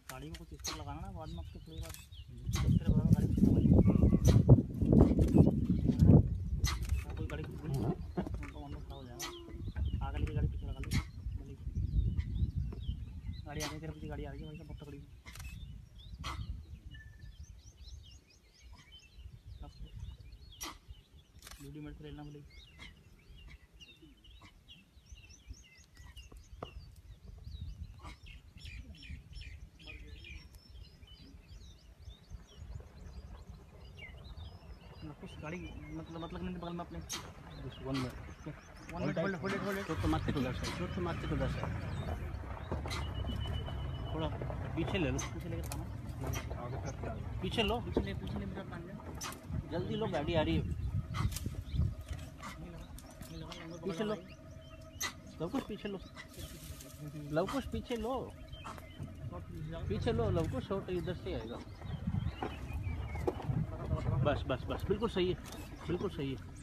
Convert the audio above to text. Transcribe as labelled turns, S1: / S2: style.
S1: गाड़ी को कुछ इस पर लगाना ना, बाद में आपके थोड़ी बात तेरे बगल में गाड़ी कोई गाड़ी उनको मन खराब हो जाएगा। आगे लेके गाड़ी पीछे लगा लो, गाड़ी आगे तेरे पीछे गाड़ी आ रही है भाई साहब, बहुत तगड़ी। वीडियो मेरे से लेना बोले। कुछ गाड़ी मतलब नहीं बगल में अपने 1 मिनट होल्ड तो मारते को दर्शन मारते को दर्शन थोड़ा पीछे ले लो, पीछे लेके पीछे लो, पीछे ले मेरा प्लान ले, जल्दी लो गाड़ी आ रही है, पीछे लो लवकुश, पीछे लो लवकुश, पीछे लो लवकुश, शॉट इधर से आएगा। बस बिल्कुल सही है, बिल्कुल सही है।